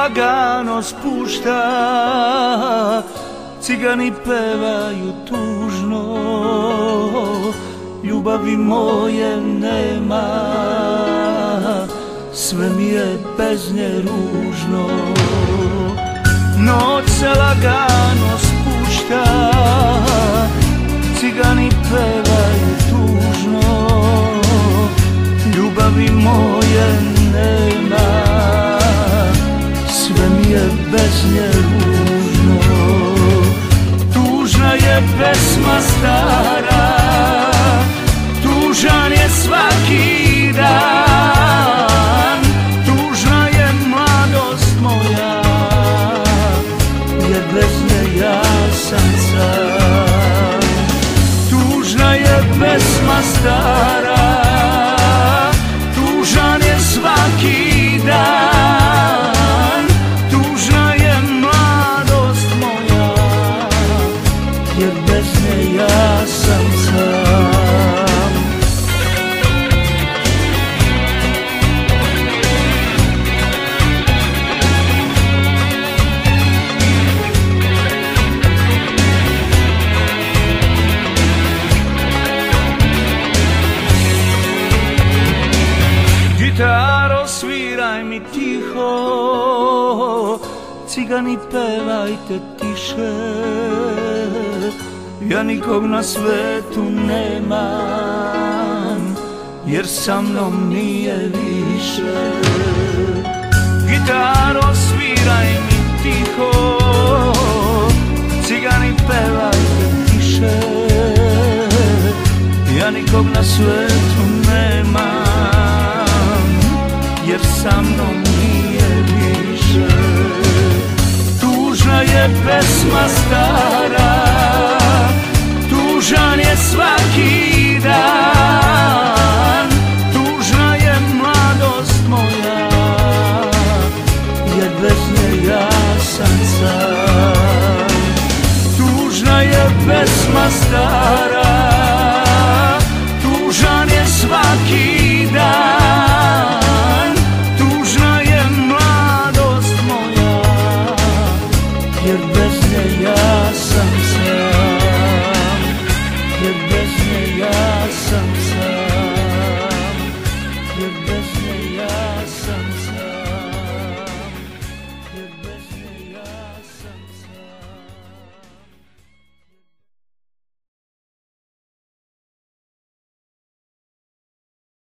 lagano spušta, cigani pevaju tužno, ljubavi moje nema, sve mi je bez nje ružno. Noć se lagano spušta, cigani pevaju tužno, ljubavi moje nema, sve mi je bez nje ružno. Tužna je pesma stara, tužan je svaki dan, tužna je mladost moja, jer bez nje ja sam sam. Tužna je pesma stara, tužan je svaki dan, tužna je mladost moja, jer bez nje ja sam sam. Gitaro, sviraj mi tiho, cigani pevajte tiše, ja nikog na svetu nemam, jer sa mnom nije više. Gitaro, sviraj mi tiho, cigani pevajte tiše, ja nikog na svetu nemam, jer sa mnom nije više. Tužna je pesma stara, tužan je svaki dan, tužna je mladost moja, jer bez nje ja sam sam. Tužna je pesma stara, tužan je svaki dan,